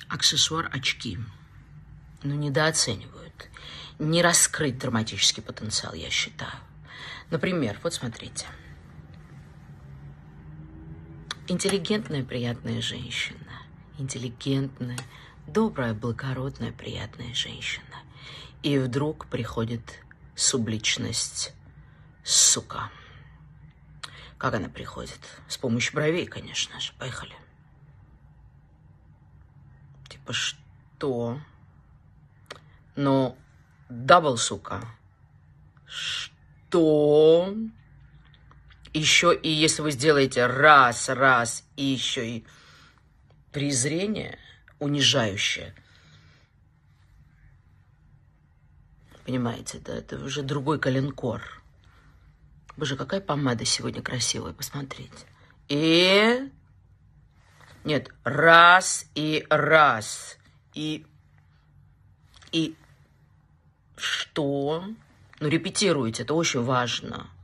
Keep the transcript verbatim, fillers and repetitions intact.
Аксессуар очки. Ну, недооценивают. Не раскрыть драматический потенциал, я считаю. Например, вот смотрите. Интеллигентная, приятная женщина. Интеллигентная, добрая, благородная, приятная женщина. И вдруг приходит субличность, сука. Как она приходит? С помощью бровей, конечно же. Поехали. Типа, что? Ну, дабл, сука. Что? Еще и если вы сделаете раз, раз, и еще и презрение унижающее. Понимаете, да? Это уже другой коленкор. Боже, какая помада сегодня красивая, посмотрите. И... Нет, раз и раз. И... И... Что? Ну, репетируйте, это очень важно.